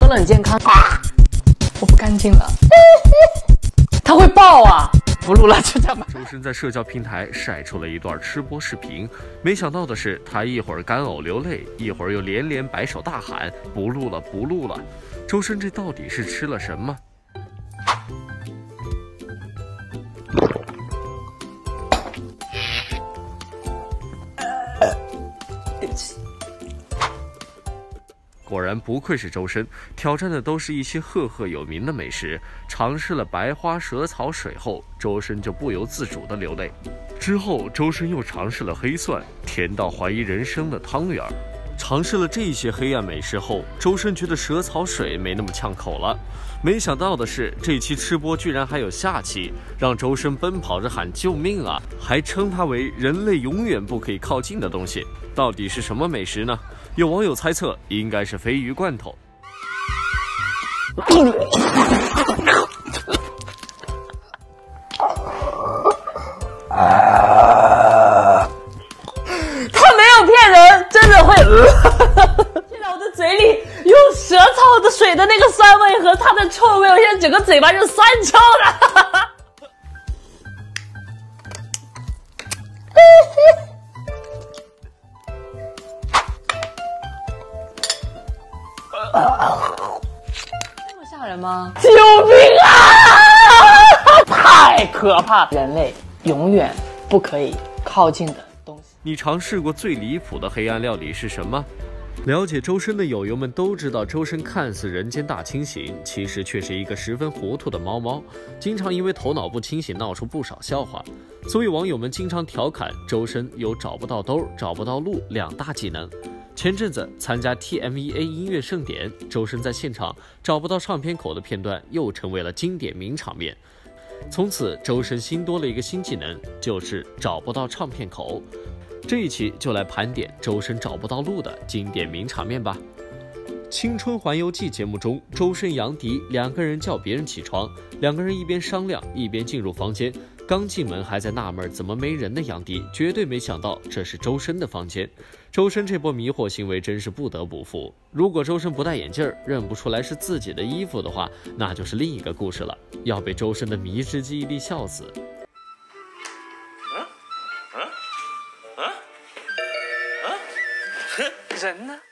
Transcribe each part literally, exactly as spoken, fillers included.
说了很健康。我不干净了，他会爆啊！不录了，就这样吧。 周深在社交平台晒出了一段吃播视频，没想到的是，他一会儿干呕流泪，一会儿又连连摆手大喊不录了，不录了。周深这到底是吃了什么？ 对不起。 果然不愧是周深，挑战的都是一些赫赫有名的美食。尝试了白花蛇草水后，周深就不由自主地流泪。之后，周深又尝试了黑蒜，甜到怀疑人生的汤圆。尝试了这些黑暗美食后，周深觉得蛇草水没那么呛口了。没想到的是，这期吃播居然还有下期，让周深奔跑着喊救命啊，还称它为人类永远不可以靠近的东西。到底是什么美食呢？有网友猜测，应该是鲱鱼罐头。 他没有骗人，真的会。现在我的嘴里有蛇草的水的那个酸味和它的臭味，我现在整个嘴巴是酸臭的。这么吓人吗？救命啊！太可怕！人类永远不可以靠近的东西。 你尝试过最离谱的黑暗料理是什么？了解周深的友友们都知道，周深看似人间大清醒，其实却是一个十分糊涂的猫猫，经常因为头脑不清醒闹出不少笑话。所以网友们经常调侃周深有找不到兜、找不到路两大技能。前阵子参加 T M E A 音乐盛典，周深在现场找不到唱片口的片段又成为了经典名场面。从此，周深新多了一个新技能，就是找不到唱片口。这一期就来盘点周深找不到路的经典名场面吧。青春环游记节目中，周深、杨迪两个人叫别人起床，两个人一边商量一边进入房间。刚进门还在纳闷怎么没人的杨迪，绝对没想到这是周深的房间。周深这波迷惑行为真是不得不服。如果周深不戴眼镜认不出来是自己的衣服的话，那就是另一个故事了，要被周深的迷之记忆力笑死。 人呢？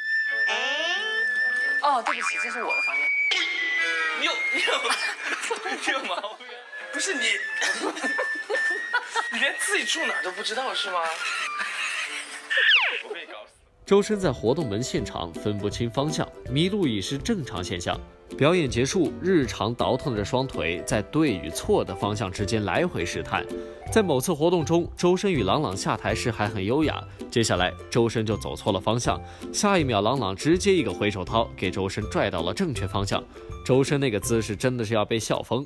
哦，对不起，这是我的房间。 你有你有你有毛病？不是你，你连自己住哪都不知道是吗？我被搞死。 周深在活动门现场分不清方向，迷路已是正常现象。表演结束，日常倒腾着双腿在对与错的方向之间来回试探。在某次活动中，周深与郎朗下台时还很优雅，接下来周深就走错了方向，下一秒郎朗直接一个回手掏给周深拽到了正确方向。周深那个姿势真的是要被笑疯。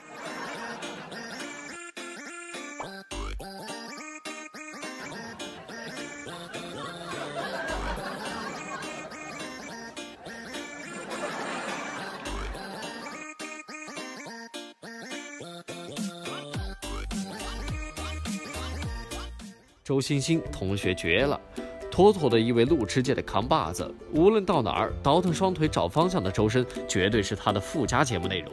周星星同学绝了，妥妥的一位路痴界的扛把子，无论到哪儿倒腾双腿找方向的周深，绝对是他的附加节目内容。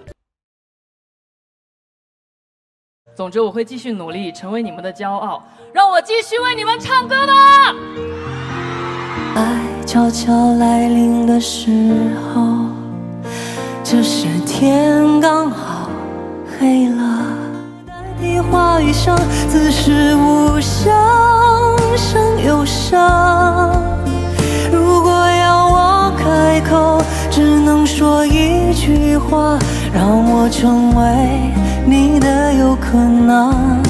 总之，我会继续努力，成为你们的骄傲，让我继续为你们唱歌吧。 爱悄悄来临的时候，这时天刚好黑了。的话语上自是无声胜忧伤，如果要我开口，只能说一句话，让我成为你的有可能。